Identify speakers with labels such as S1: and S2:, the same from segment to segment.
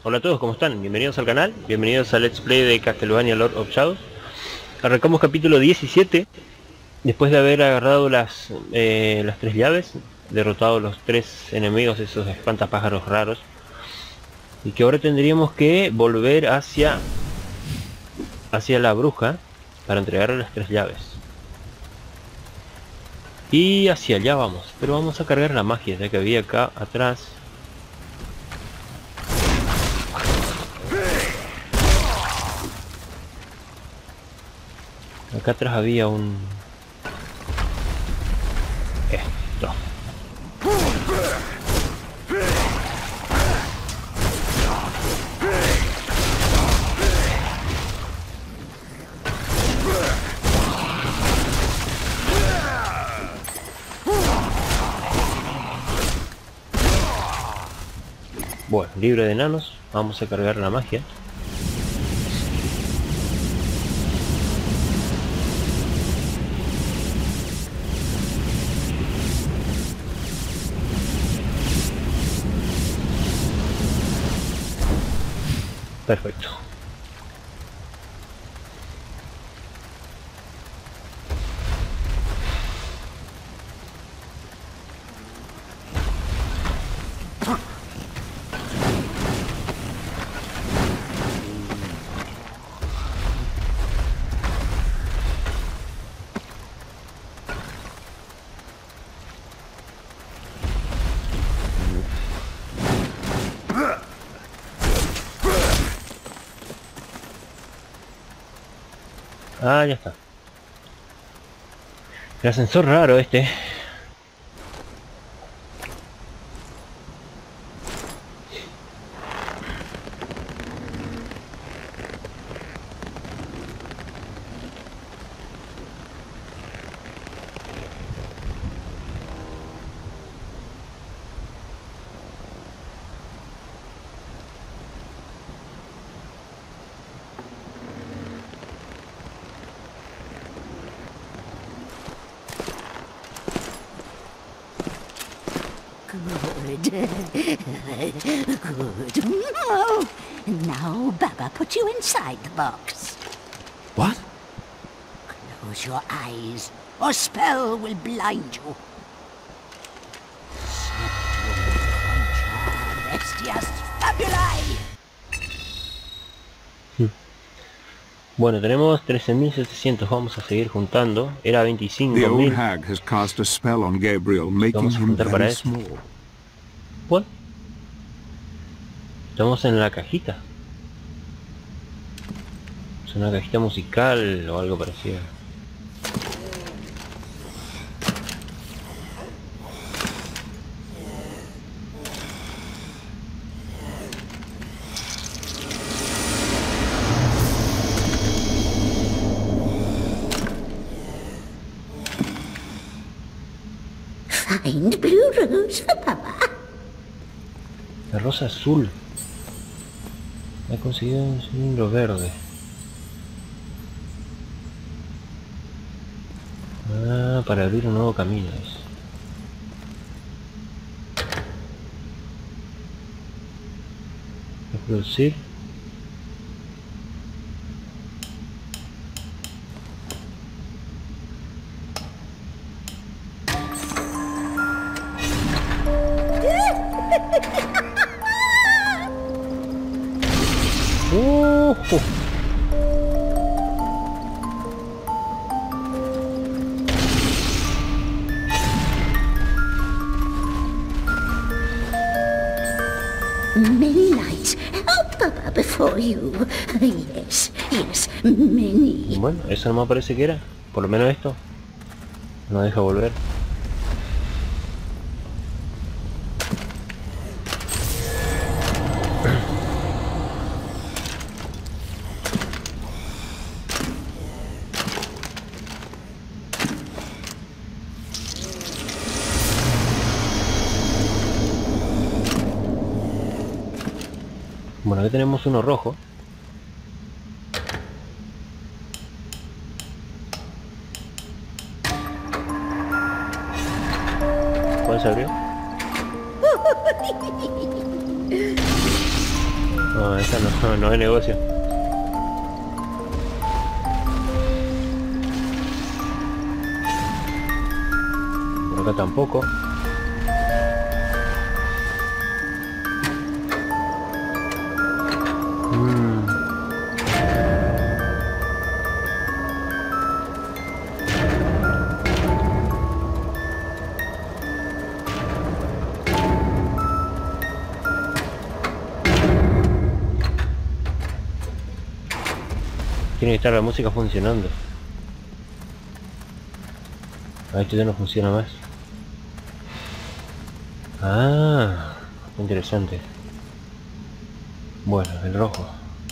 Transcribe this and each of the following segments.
S1: Hola a todos, ¿cómo están? Bienvenidos al canal, bienvenidos a Let's Play de Castlevania Lord of Shadows. Arrancamos capítulo 17, después de haber agarrado las 3 llaves, derrotado los 3 enemigos, esos espantapájaros raros. Y que ahora tendríamos que volver hacia la bruja para entregarle las 3 llaves. Y hacia allá vamos, pero vamos a cargar la magia, ya que había acá atrás. Acá atrás había un... esto. Bueno, libre de enanos, vamos a cargar la magia. Perfecto. Ah, ya está. El ascensor raro este.
S2: Good. Oh, now Baba put you inside the box.
S3: What?
S2: Close your eyes, or spell will blind you. Bestias fabuli.
S1: Bueno, tenemos 13.700, vamos a seguir juntando. Era
S3: The old
S1: 25.000.
S3: hag has cast a spell on Gabriel, making
S1: Vamos a
S3: him
S1: juntar para
S3: very
S1: eso.
S3: small.
S1: ¿What? Estamos en la cajita. Es una cajita musical o algo parecido.
S2: Find blue rose for Baba.
S1: La rosa azul. He conseguido un cilindro verde. Ah, para abrir un nuevo camino es. Reproducir. ¡Ojo!
S2: Many knights help Baba before you. Yes, yes, many.
S1: Bueno, eso no me parece que era. Por lo menos esto. No deja volver. Bueno, aquí tenemos uno rojo. ¿Cuál se abrió? No, esta no es negocio. Por acá tampoco. Tiene que estar la música funcionando. Ah, esto ya no funciona más. Ah, interesante. Bueno, el rojo.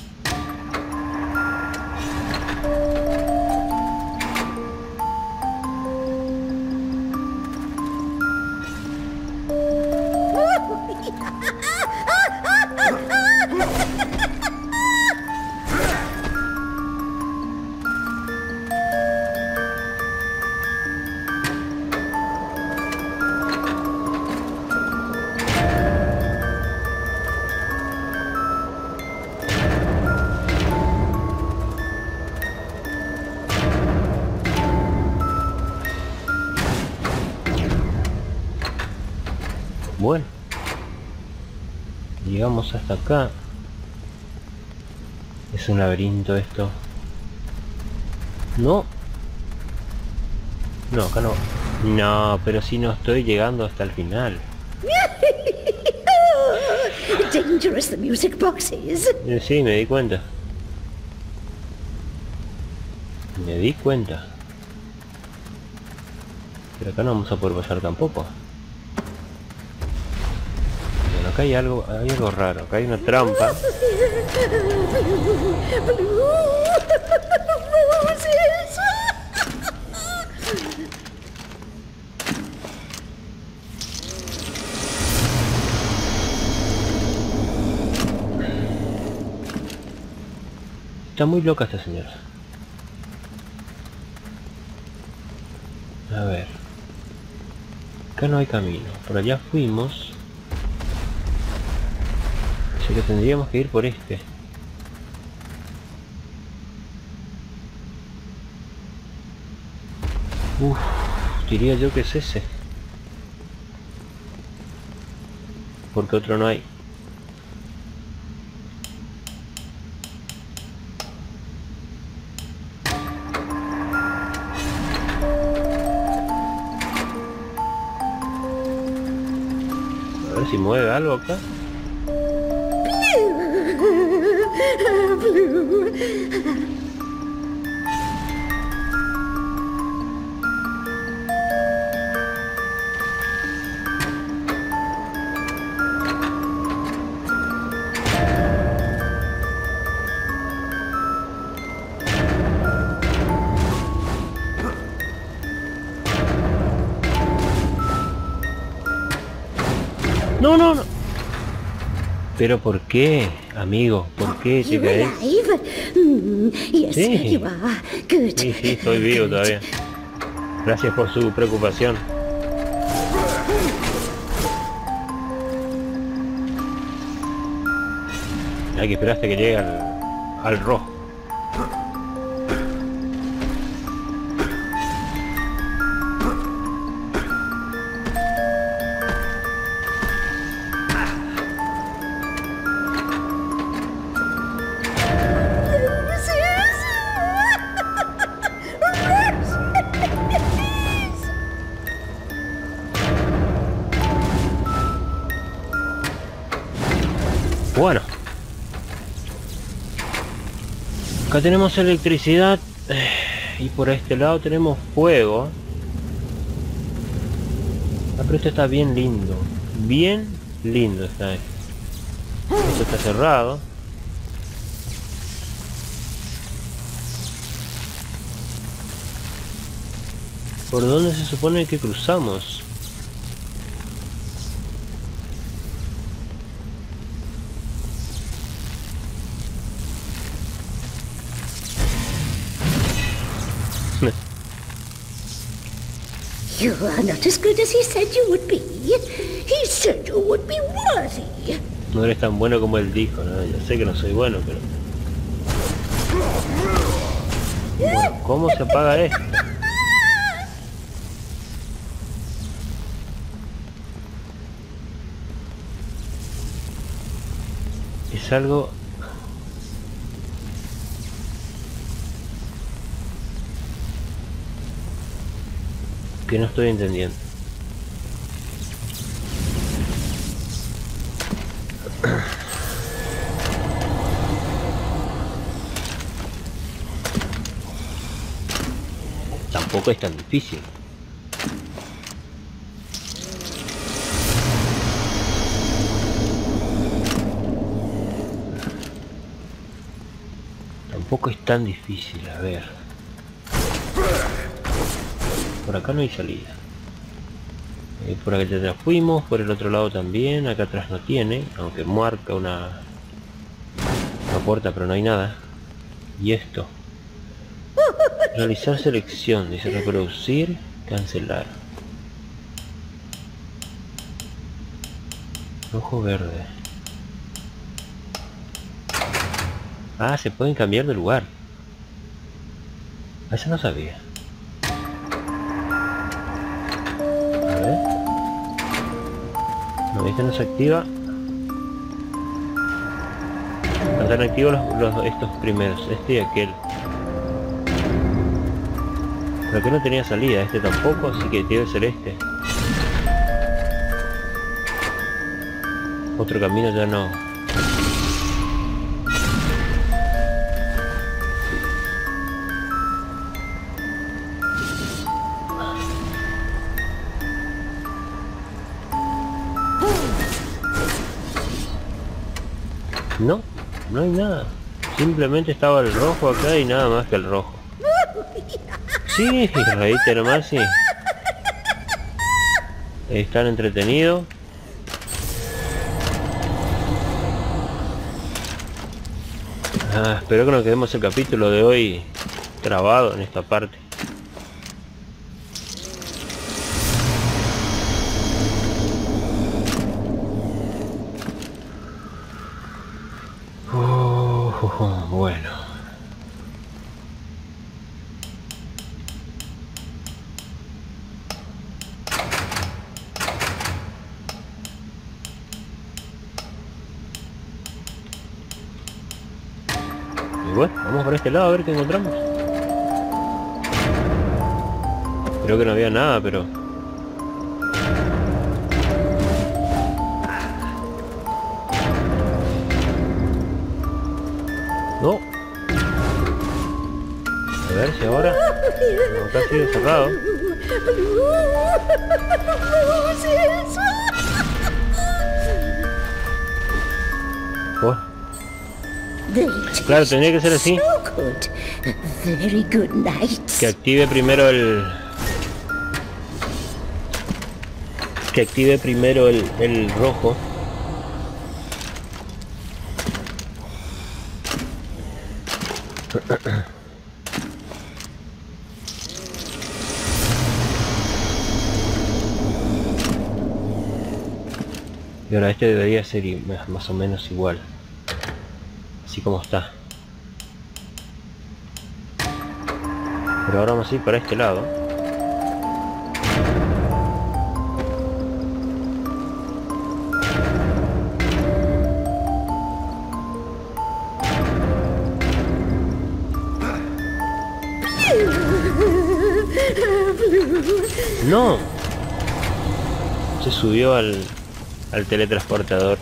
S1: Bueno, llegamos hasta acá. Es un laberinto esto. No. No, acá no. No, pero si no estoy llegando hasta el final.
S2: Dangerous, the music box is.
S1: Sí, me di cuenta. Me di cuenta. Pero acá no vamos a poder pasar tampoco. Bueno, acá hay algo raro. Acá hay una trampa. Está muy loca esta señora. A ver. Acá no hay camino. Por allá fuimos. Así que tendríamos que ir por este. Uff, diría yo que es ese. Porque otro no hay. A ver si mueve algo acá. No, no, no. Pero ¿por qué, amigo? ¿Por qué te
S2: You're
S1: caes?
S2: alive? Yes,
S1: Sí.
S2: you are. Good.
S1: Sí, sí, estoy vivo todavía. Gracias por su preocupación. Hay que esperar hasta que llegue al rojo. Bueno, acá tenemos electricidad y por este lado tenemos fuego. Ah, pero esto está bien lindo, está esto. Esto está cerrado. ¿Por dónde se supone que cruzamos?
S2: You are not as good as he said you would be. He said you would be worthy.
S1: No eres tan bueno como él dijo, ¿no? Ya sé que no soy bueno, pero... Bueno, ¿cómo se apaga esto? Es algo... que no estoy entendiendo. Tampoco es tan difícil. Tampoco es tan difícil, a ver. Por acá no hay salida. Por acá atrás fuimos, por el otro lado también, acá atrás no tiene, aunque marca una puerta, pero no hay nada. Y esto. Realizar selección, dice reproducir, cancelar. Rojo, verde. Ah, se pueden cambiar de lugar. Eso no sabía. A ver. No, este no se activa. Están activos estos primeros, este y aquel. Pero que no tenía salida, este tampoco, así que debe ser este. Otro camino ya no. No, no hay nada. Simplemente estaba el rojo acá y nada más que el rojo. Sí, reíte nomás, sí. Están entretenidos. Espero que nos quedemos el capítulo de hoy grabado en esta parte. Bueno. Y bueno, vamos por este lado a ver qué encontramos. Creo que no había nada, pero... No. A ver si ahora... No, está así cerrado. Oh. Claro, tendría que ser así.
S2: Very good night.
S1: Que active primero el... Que active primero el rojo. Y ahora este debería ser más o menos igual. Así como está. Pero ahora vamos a ir para este lado. ¡No! Se subió al teletransportador.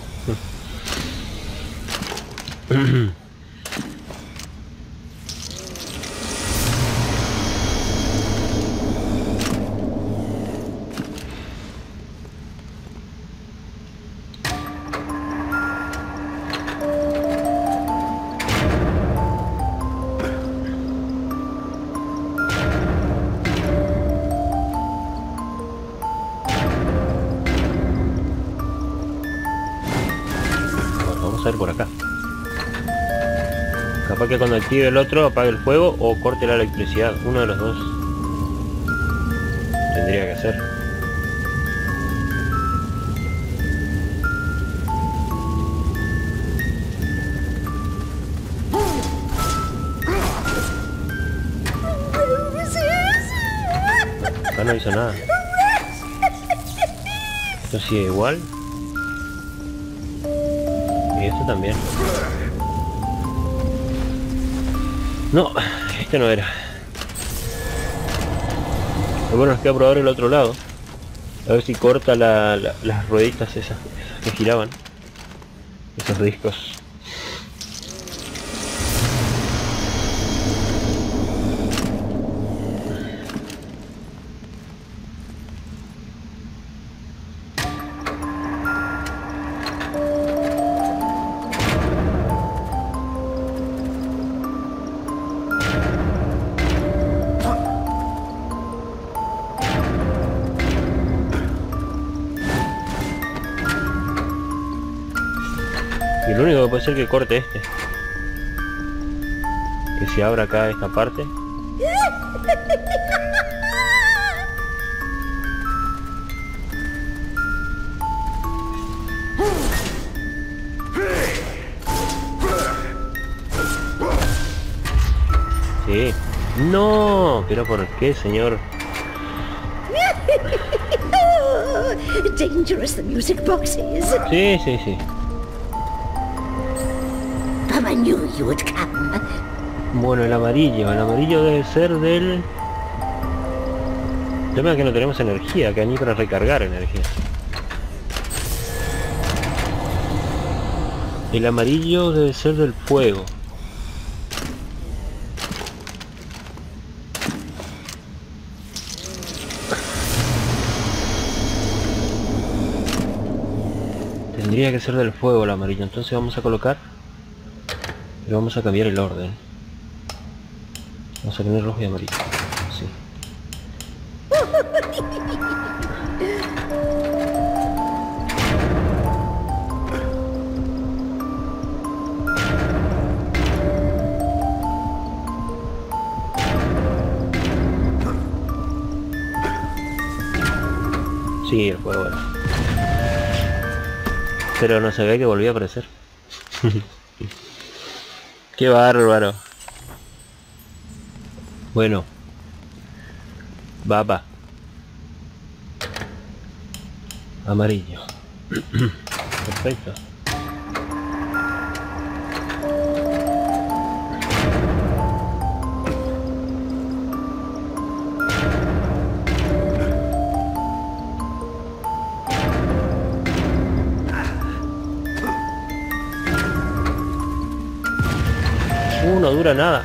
S1: Vamos a ver por acá. Capaz que cuando active el otro apague el fuego o corte la electricidad. Uno de los dos tendría que ser. acá no hizo nada. Esto sigue igual. Y esto también. No, este no era. Pero bueno, nos queda probar el otro lado. A ver si corta las rueditas esas que giraban. Esos discos. Y lo único que puede ser que corte este. Que se abra acá esta parte. Sí. No, pero ¿por qué, señor?
S2: Dangerous, the music box is.
S1: Sí, sí, sí.
S2: I knew you would come.
S1: Bueno, el amarillo debe ser del... El tema es que no tenemos energía, que ni para recargar energía. El amarillo debe ser del fuego. Tendría que ser del fuego el amarillo, entonces vamos a colocar... Pero vamos a cambiar el orden. Vamos a poner rojo y amarillo. Sí. Sí, el fuego era. Pero no se ve que volvió a aparecer. Qué bárbaro. Bueno. Baba. Amarillo. Perfecto. No dura nada.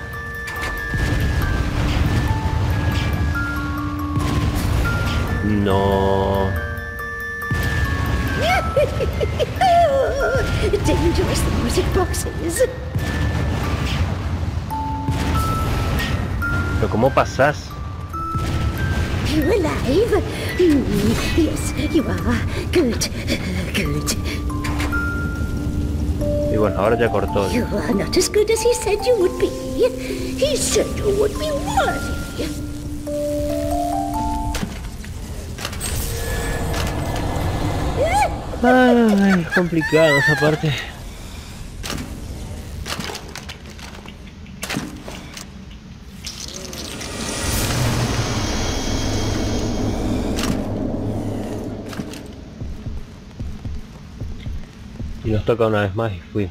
S1: No.
S2: Dangerous, the music box is.
S1: Pero ¿cómo pasás?
S2: You alive? Yes, you are. Good. Good.
S1: Y bueno, ahora ya cortó.
S2: You are not as good as he said you would be. He said you would be worthy.
S1: Ay, es complicado esa parte. Y nos toca una vez más y fui.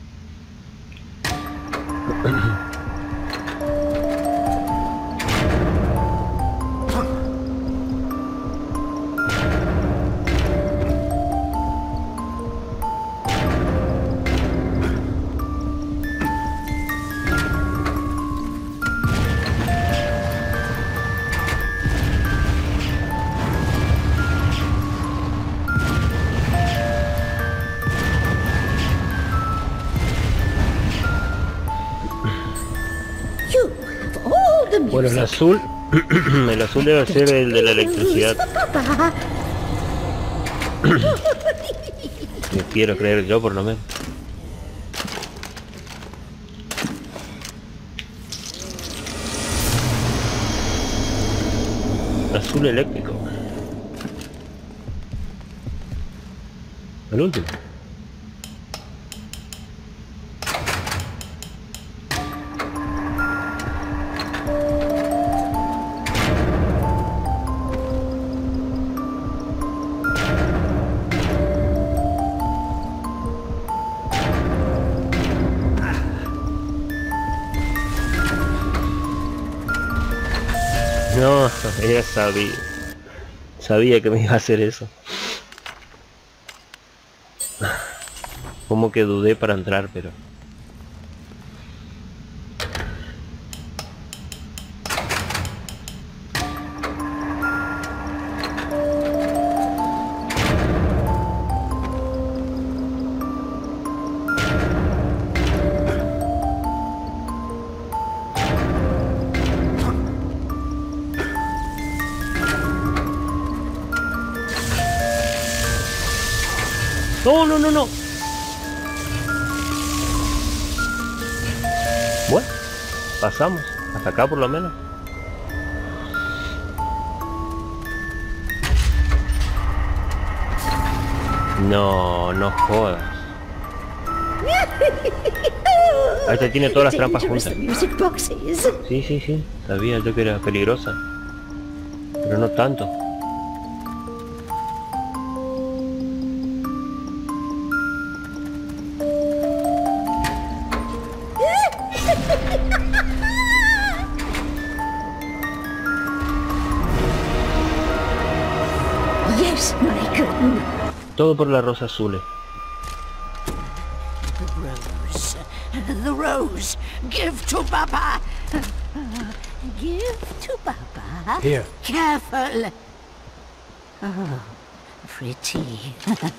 S1: Bueno, el azul, el azul debe ser el de la electricidad. Me quiero creer yo, por lo menos. Azul eléctrico. El último. No, ella sabía. Sabía que me iba a hacer eso. Como que dudé para entrar, pero... No, no, no, no. Bueno, pasamos. Hasta acá por lo menos. No, no jodas. Ahí te tiene todas las trampas
S2: Dangerous,
S1: juntas.
S2: the music box is.
S1: Sí, sí, sí. Sabía yo que era peligrosa. Pero no tanto.
S2: Yes, my good.
S1: Todo por la rosa azul.
S2: The rose. The rose. Give to Baba. Give to Baba.
S4: Here.
S2: Careful. Oh, pretty.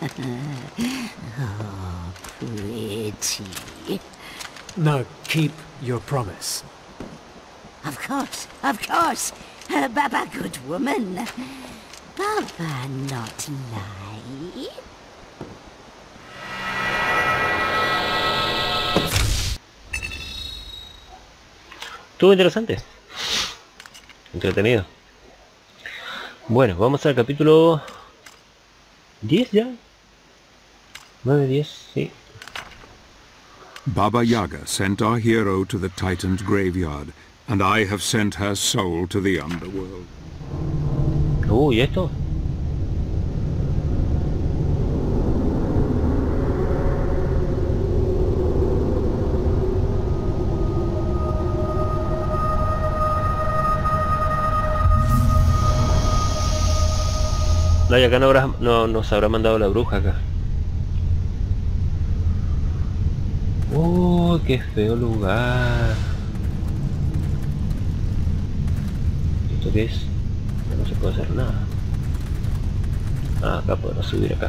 S2: Oh, pretty.
S4: Now keep your promise.
S2: Of course, of course. Baba, good woman. Baba, not lie.
S1: Estuvo interesante. Entretenido. Bueno, vamos al capítulo 10 ya. 9, 10, sí.
S3: Baba Yaga sent our hero to the Titan's graveyard, and I have sent her soul to the underworld.
S1: ¿Y esto? No, y acá no nos habrá mandado la bruja acá. Qué feo lugar. ¿Esto qué es? No se puede hacer nada. Ah, acá podemos subir acá.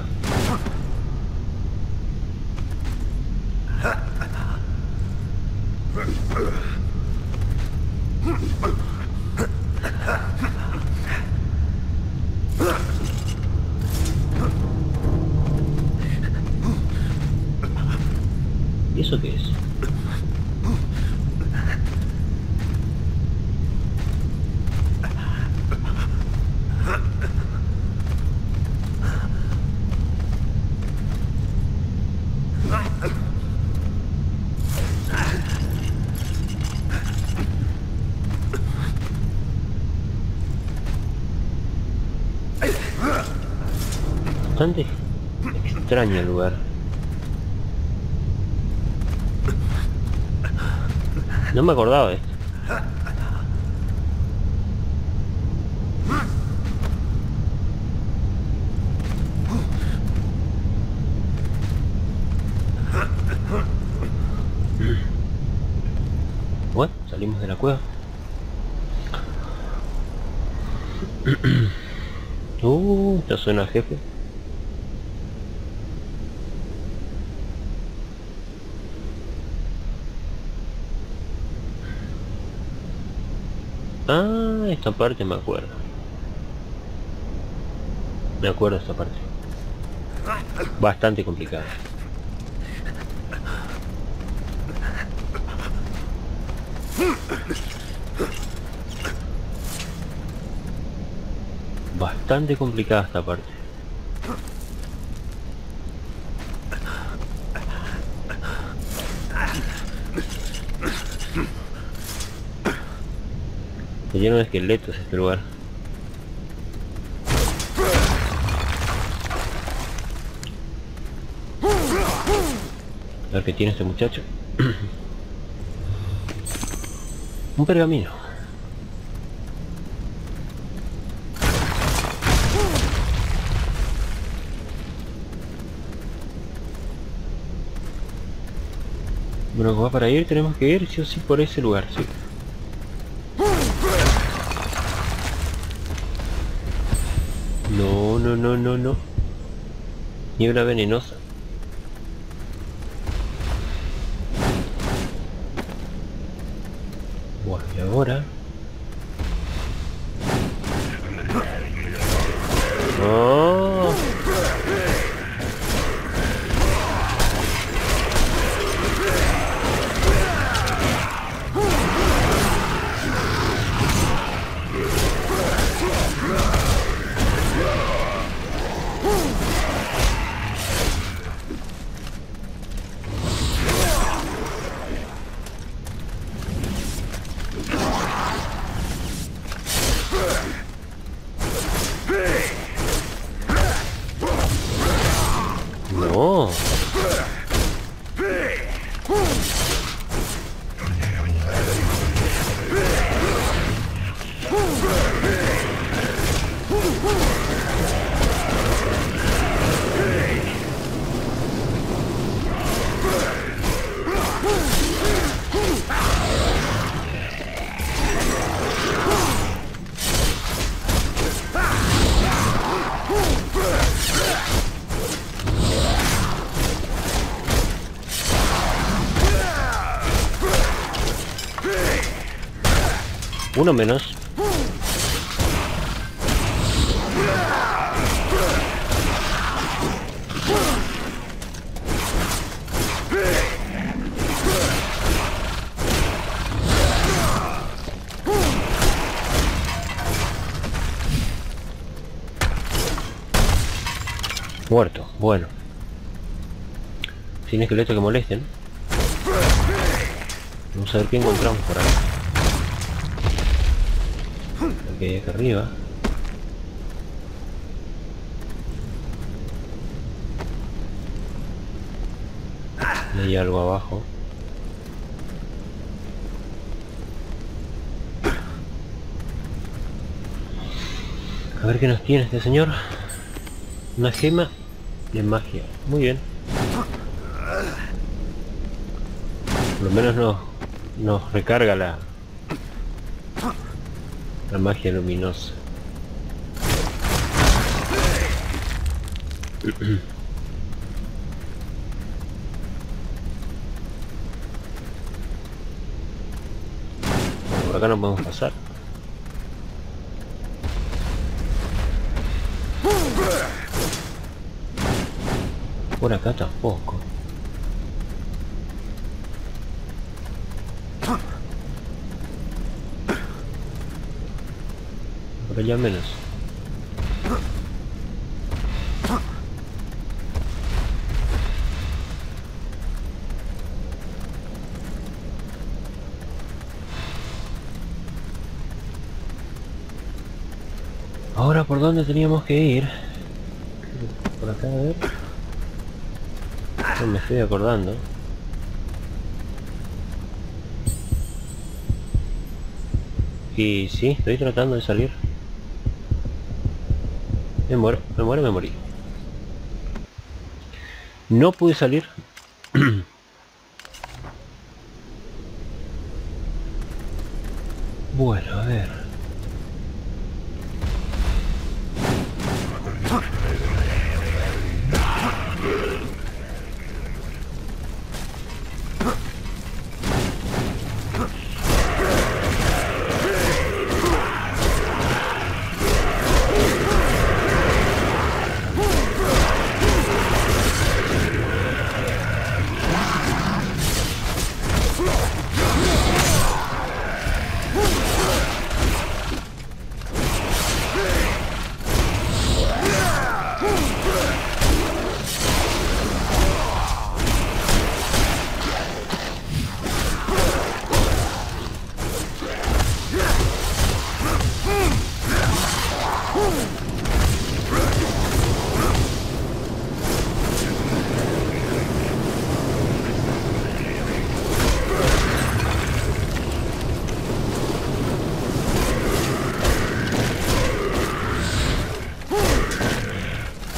S1: ¿Y eso qué es? Bastante extraño el lugar. No me acordaba de esto. Bueno, salimos de la cueva. Ya suena el jefe. Ah, esta parte me acuerdo. Me acuerdo de esta parte. Bastante complicada. Bastante complicada esta parte. Está lleno de esqueletos este lugar. A ver qué tiene este muchacho. Un pergamino. Bueno, como va para ir, tenemos que ir sí o sí por ese lugar, sí. No, no, no, no, no. Niebla venenosa. Bueno, y ahora... ¡Oh! No. Uno menos. Muerto, bueno. Sin esqueletos que molesten. Vamos a ver qué encontramos por ahí. Aquí hay acá arriba. Hay algo abajo. A ver qué nos tiene este señor. Una gema de magia. Muy bien. Por lo menos nos recarga la magia luminosa. Por acá no podemos pasar. Por acá tampoco. Por allá menos. Ahora, ¿por dónde teníamos que ir? Por acá, a ver. No me estoy acordando. Y sí, estoy tratando de salir. Me muero, me morí. No pude salir. Bueno, a ver.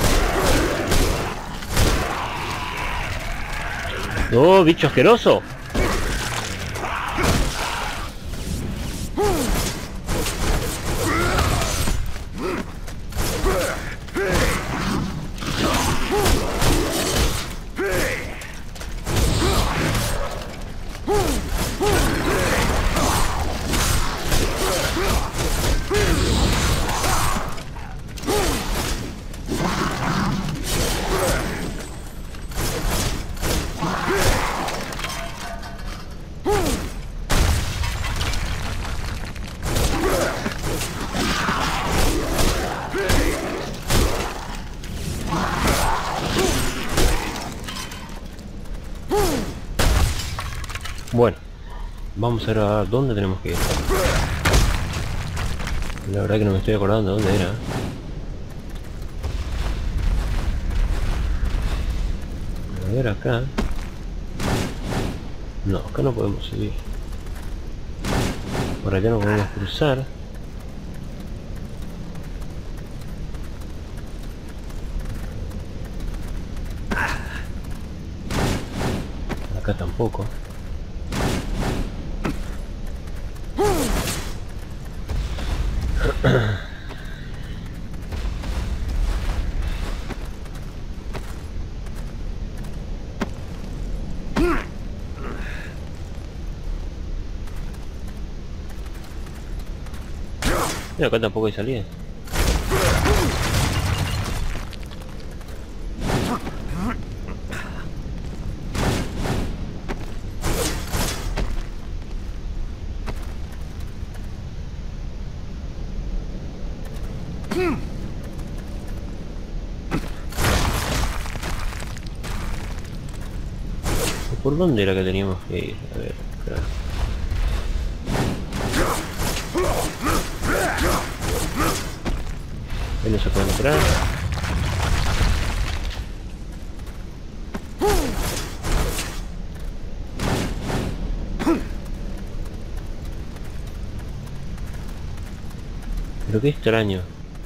S1: ¡Oh, bicho asqueroso! Bueno, vamos a ver a dónde tenemos que ir. La verdad que no me estoy acordando de dónde era. A ver acá. No, acá no podemos subir. Por allá no podemos cruzar. Acá tampoco. Y acá tampoco hay salida. ¿Por dónde era que teníamos que ir? A ver, acá. Ahí no se puede entrar. Pero qué extraño.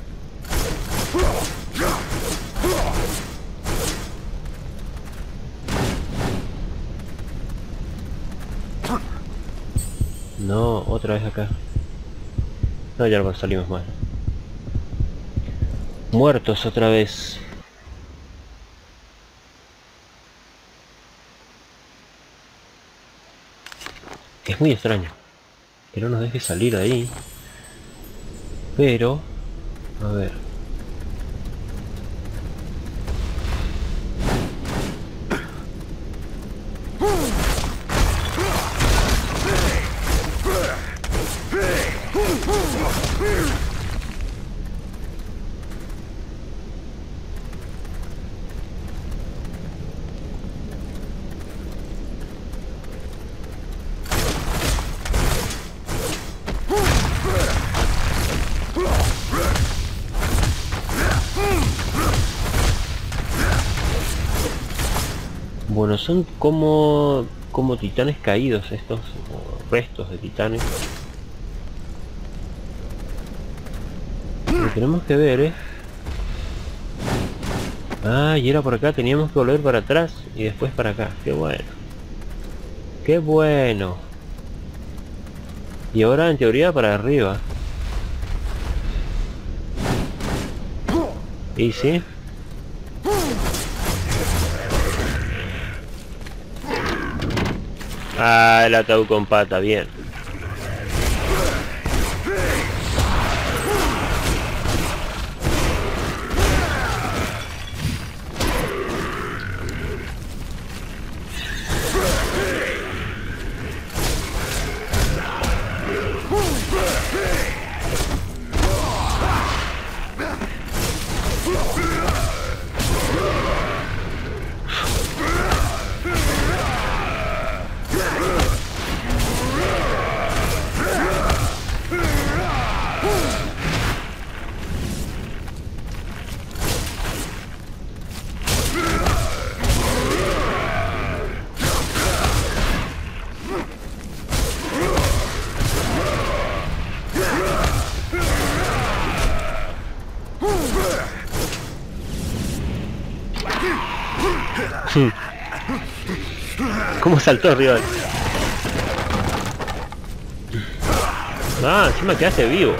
S1: No, otra vez acá. No, ya no salimos mal. Muertos otra vez. Es muy extraño que no nos deje salir de ahí. Pero, a ver. Bueno, son como titanes caídos estos, o restos de titanes. Lo tenemos que ver, Ah, y era por acá, teníamos que volver para atrás y después para acá. Qué bueno. Qué bueno. Y ahora en teoría para arriba. ¿Y sí? Ah, el ataúd con pata, bien. ¿Cómo saltó arriba? Ah, encima quedaste vivo.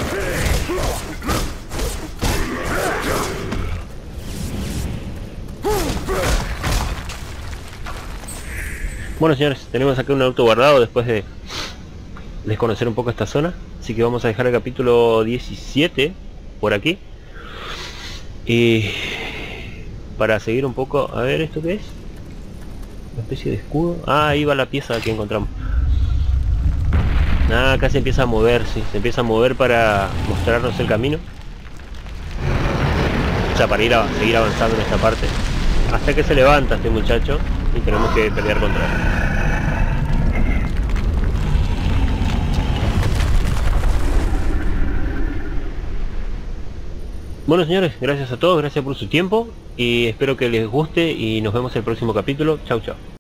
S1: Bueno, señores, tenemos acá un auto guardado después de desconocer un poco esta zona. Así que vamos a dejar el capítulo 17 por aquí. Y para seguir un poco... A ver, ¿esto qué es? Una especie de escudo. Ah, ahí va la pieza que encontramos. Ah, acá se empieza a mover, sí. Se empieza a mover para mostrarnos el camino. O sea, para ir a seguir avanzando en esta parte. Hasta que se levanta este muchacho y tenemos que pelear contra él. Bueno señores, gracias a todos, gracias por su tiempo y espero que les guste y nos vemos en el próximo capítulo. Chau chau.